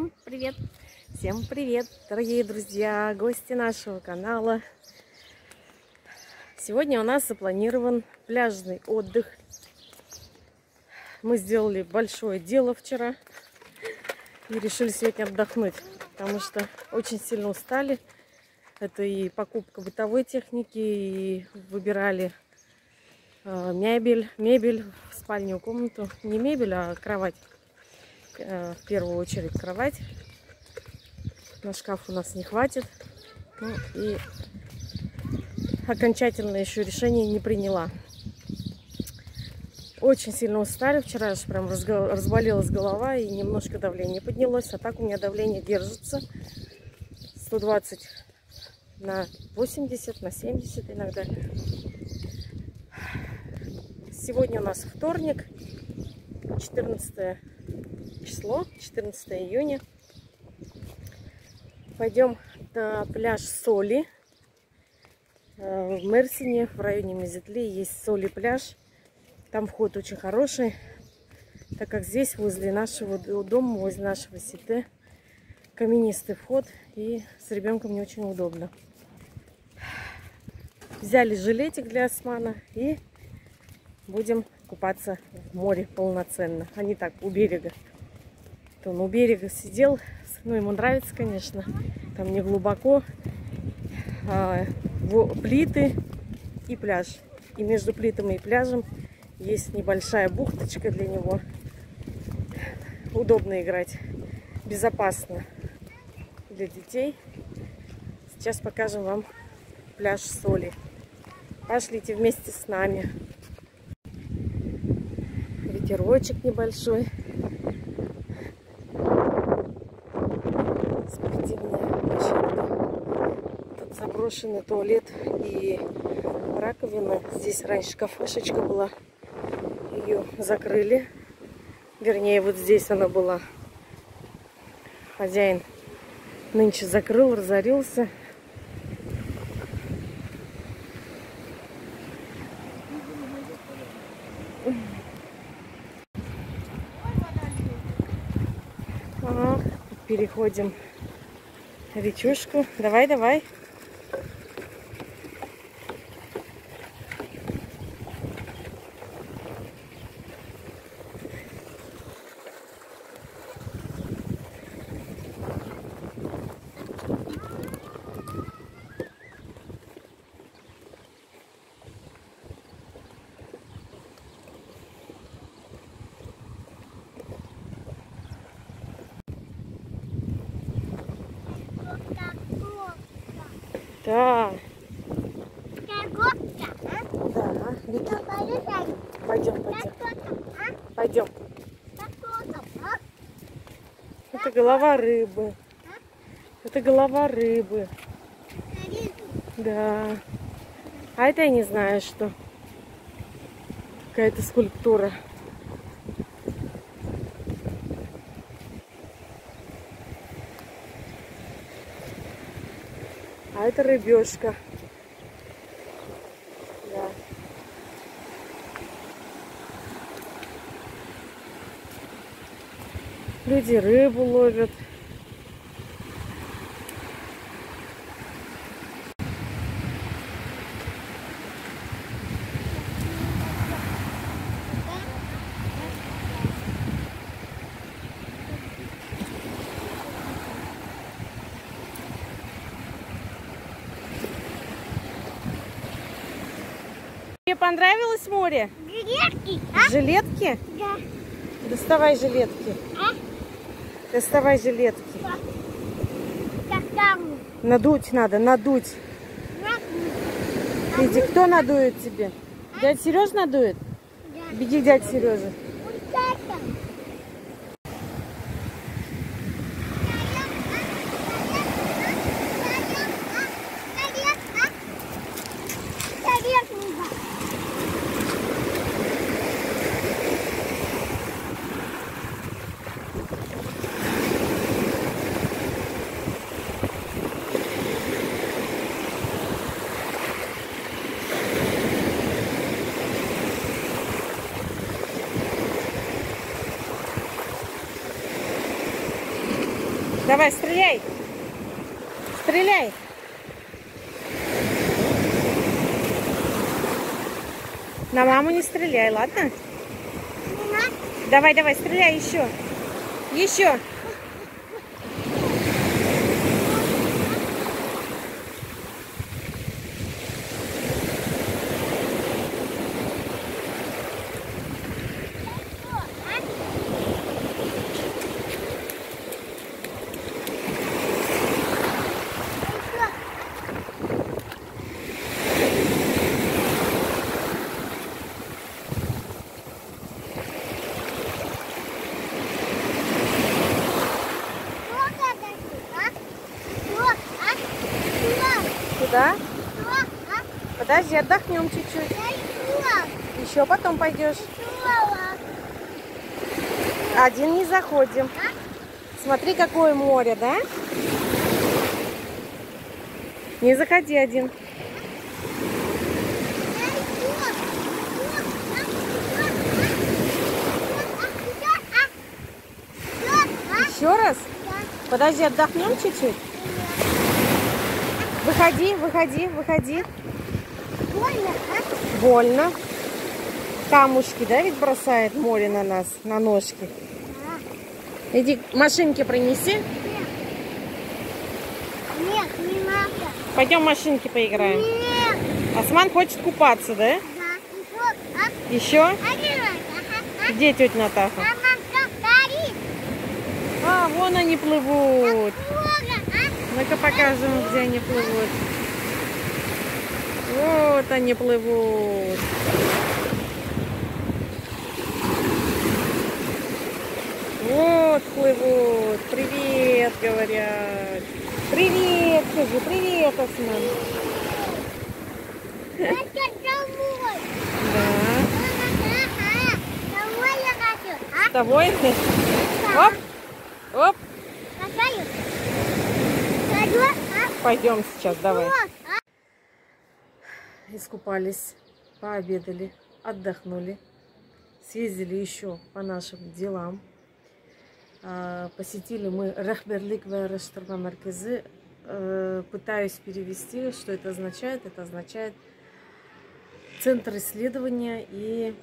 Всем привет! Всем привет, дорогие друзья, гости нашего канала. Сегодня у нас запланирован пляжный отдых. Мы сделали большое дело вчера и решили сегодня отдохнуть, потому что очень сильно устали. Это и покупка бытовой техники, и выбирали мебель в спальню комнату. Не мебель, а кровать. В первую очередь кровать. На шкаф у нас не хватит. Ну и окончательно еще решение не приняла. Очень сильно устали. Вчера аж прям разболелась голова и немножко давление поднялось. А так у меня давление держится. 120 на 80, на 70 иногда. Сегодня у нас вторник, 14 число, 14 июня. Пойдем на пляж Соли. В Мерсине, в районе Мезетли, есть Соли пляж. Там вход очень хороший, так как здесь возле нашего дома, возле нашего сите, каменистый вход, и с ребенком не очень удобно. Взяли жилетик для Османа и будем купаться в море полноценно, а не так у берега. Он у берега сидел, ну ему нравится, конечно, там не глубоко, плиты и пляж. И между плитами и пляжем есть небольшая бухточка для него. Удобно играть, безопасно для детей. Сейчас покажем вам пляж Соли. Пошлите вместе с нами. Ветерочек небольшой. Спортивная площадка. Тут заброшенный туалет и раковина. Здесь раньше кафешечка была. Ее закрыли. Вернее, вот здесь она была. Хозяин нынче закрыл, разорился. Переходим речушку. Давай, давай. Да. Да. Пойдем. Пойдем. Это голова рыбы. Это голова рыбы. Да. А это я не знаю, что. Какая-то скульптура. А это рыбешка. Да. Люди рыбу ловят. Тебе понравилось море? Жилетки. Жилетки? Да. Доставай жилетки. Доставай жилетки. Надуть надо, надуть. Иди, кто надует тебе? Дядя Сережа надует? Да. Беги к дяде Сереже. Давай, стреляй. Стреляй. На маму не стреляй, ладно? Давай, давай, стреляй еще. Еще. Куда? Подожди, отдохнем чуть-чуть. Еще потом пойдешь. Один не заходим. Смотри, какое море, да? Не заходи один. Еще раз? Подожди, отдохнем чуть-чуть. Выходи, выходи, выходи. Больно, Больно. Камушки, да, ведь бросает море на нас, на ножки. Иди машинки принеси. Нет, не надо. Пойдем машинки поиграем. Нет. Осман хочет купаться, да? Да. Еще? Где тетя Натаха? А, вон они плывут. Ну-ка покажем, где они плывут. Вот они плывут. Вот плывут. Привет, говорят. Привет, скажи, привет, Осман. Да. С тобой? Оп, оп. Пойдем сейчас, давай. Искупались, пообедали, отдохнули. Съездили еще по нашим делам. Посетили мы Рахберлик Вайраштурма Маркезы. Пытаюсь перевести, что это означает. Это означает центр исследования и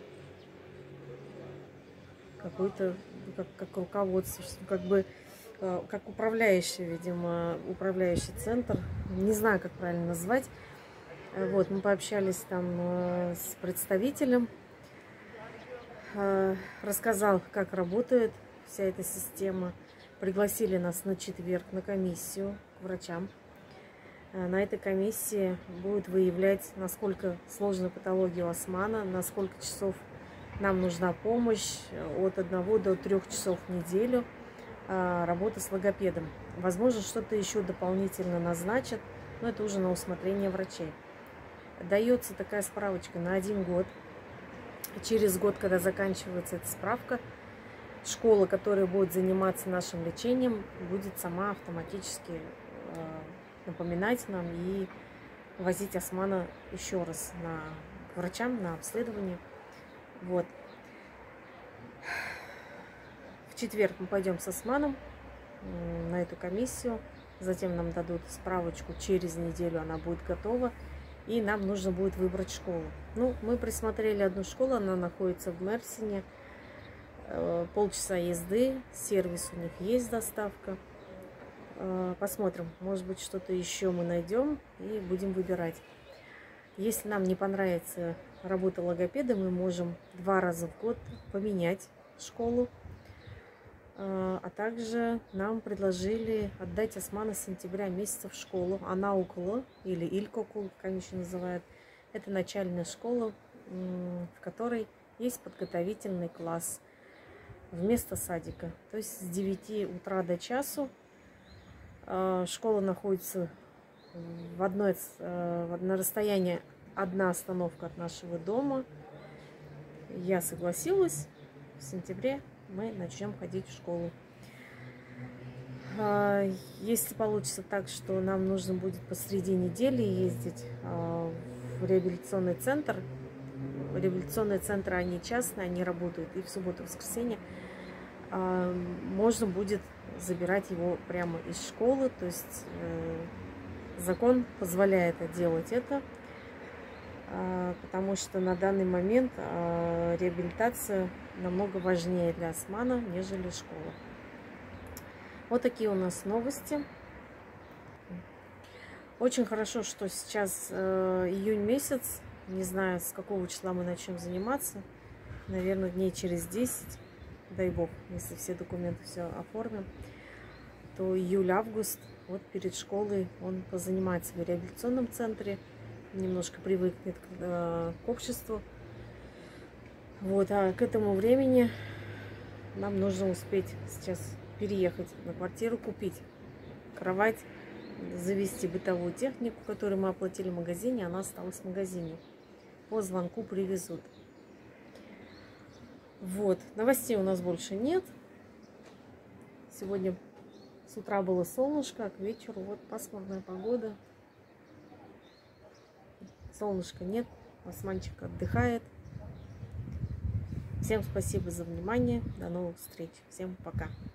какой-то, как руководство, как бы, как управляющий, видимо, управляющий центр. Не знаю, как правильно назвать. Вот, мы пообщались там с представителем. Рассказал, как работает вся эта система. Пригласили нас на четверг на комиссию к врачам. На этой комиссии будут выявлять, насколько сложна патология у Османа, на сколько часов нам нужна помощь, от 1 до 3 часов в неделю работа с логопедом. Возможно, что-то еще дополнительно назначат, но это уже на усмотрение врачей. Дается такая справочка на 1 год. Через год, когда заканчивается эта справка, школа, которая будет заниматься нашим лечением, будет сама автоматически напоминать нам и возить Османа еще раз к врачам на обследование. Вот. В четверг мы пойдем с Османом на эту комиссию. Затем нам дадут справочку. Через неделю она будет готова. И нам нужно будет выбрать школу. Ну, мы присмотрели одну школу. Она находится в Мерсине. Полчаса езды. Сервис у них есть, доставка. Посмотрим. Может быть, что-то еще мы найдем и будем выбирать. Если нам не понравится работа логопеда, мы можем 2 раза в год поменять школу. А также нам предложили отдать Османа с сентября месяца в школу. Она около, или Илькокул, как они еще называют. Это начальная школа, в которой есть подготовительный класс вместо садика. То есть с 9 утра до часу. Школа находится на расстоянии 1 остановка от нашего дома. Я согласилась. В сентябре мы начнем ходить в школу. Если получится так, что нам нужно будет посреди недели ездить в реабилитационный центр. Реабилитационные центры, они частные, они работают и в субботу, и в воскресенье. Можно будет забирать его прямо из школы. То есть закон позволяет делать это, потому что на данный момент реабилитация намного важнее для Османа, нежели школа. Вот такие у нас новости. Очень хорошо, что сейчас июнь месяц. Не знаю, с какого числа мы начнем заниматься. Наверное, дней через 10. Дай бог, если все документы все оформим, то июль-август, вот перед школой он позанимается в реабилитационном центре, немножко привыкнет к обществу. Вот, а к этому времени нам нужно успеть сейчас переехать на квартиру, купить кровать, завести бытовую технику, которую мы оплатили в магазине, она осталась в магазине. По звонку привезут. Вот, новостей у нас больше нет. Сегодня с утра было солнышко, а к вечеру вот пасмурная погода. Солнышка нет, Османчик отдыхает. Всем спасибо за внимание. До новых встреч. Всем пока.